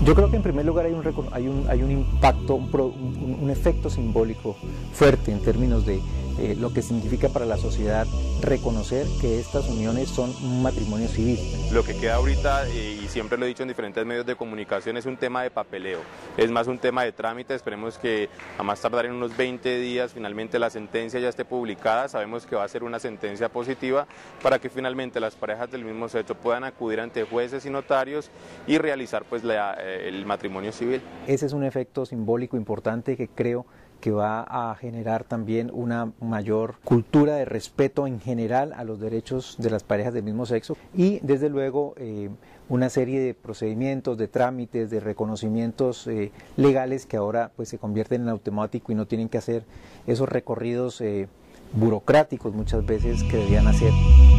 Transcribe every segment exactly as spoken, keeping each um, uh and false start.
Yo creo que en primer lugar hay un, hay un, hay un impacto, un, pro, un, un efecto simbólico fuerte en términos de eh, lo que significa para la sociedad reconocer que estas uniones son un matrimonio civil. Lo que queda ahorita, y siempre lo he dicho en diferentes medios de comunicación, es un tema de papeleo, es más un tema de trámite. Esperemos que a más tardar en unos veinte días finalmente la sentencia ya esté publicada. Sabemos que va a ser una sentencia positiva para que finalmente las parejas del mismo sexo puedan acudir ante jueces y notarios y realizar pues la, el matrimonio civil. Ese es un efecto simbólico importante que creo que va a generar también una mayor cultura de respeto en general a los derechos de las parejas del mismo sexo y desde luego eh, una serie de procedimientos, de trámites, de reconocimientos eh, legales que ahora pues se convierten en automático y no tienen que hacer esos recorridos eh, burocráticos muchas veces que debían hacer.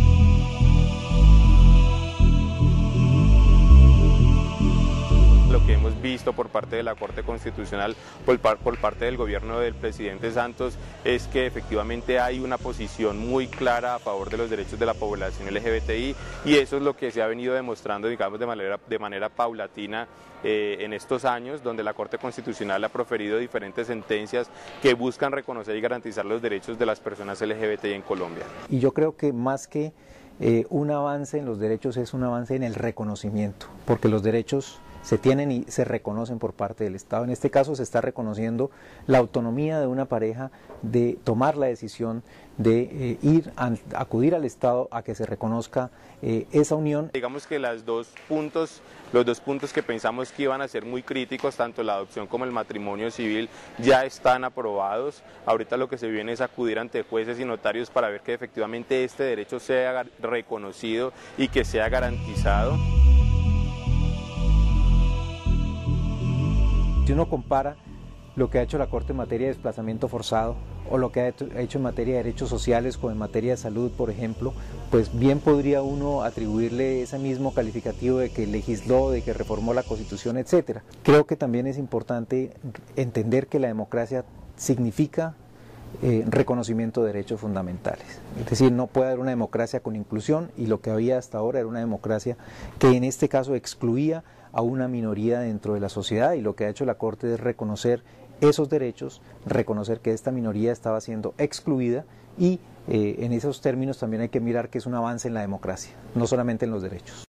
Lo que hemos visto por parte de la Corte Constitucional, por, por parte del gobierno del presidente Santos, es que efectivamente hay una posición muy clara a favor de los derechos de la población L G B T I y eso es lo que se ha venido demostrando, digamos, de manera, de manera paulatina eh, en estos años, donde la Corte Constitucional ha proferido diferentes sentencias que buscan reconocer y garantizar los derechos de las personas L G B T I en Colombia. Y yo creo que más que eh, un avance en los derechos es un avance en el reconocimiento, porque los derechos se tienen y se reconocen por parte del Estado. En este caso se está reconociendo la autonomía de una pareja de tomar la decisión de eh, ir a acudir al Estado a que se reconozca eh, esa unión. Digamos que las dos puntos, los dos puntos que pensamos que iban a ser muy críticos, tanto la adopción como el matrimonio civil, ya están aprobados. Ahorita lo que se viene es acudir ante jueces y notarios para ver que efectivamente este derecho sea reconocido y que sea garantizado. Si uno compara lo que ha hecho la Corte en materia de desplazamiento forzado o lo que ha hecho en materia de derechos sociales o en materia de salud, por ejemplo, pues bien podría uno atribuirle ese mismo calificativo de que legisló, de que reformó la Constitución, etcétera. Creo que también es importante entender que la democracia significa eh, reconocimiento de derechos fundamentales. Es decir, no puede haber una democracia con inclusión y lo que había hasta ahora era una democracia que en este caso excluía a una minoría dentro de la sociedad y lo que ha hecho la Corte es reconocer esos derechos, reconocer que esta minoría estaba siendo excluida y eh, en esos términos también hay que mirar que es un avance en la democracia, no solamente en los derechos.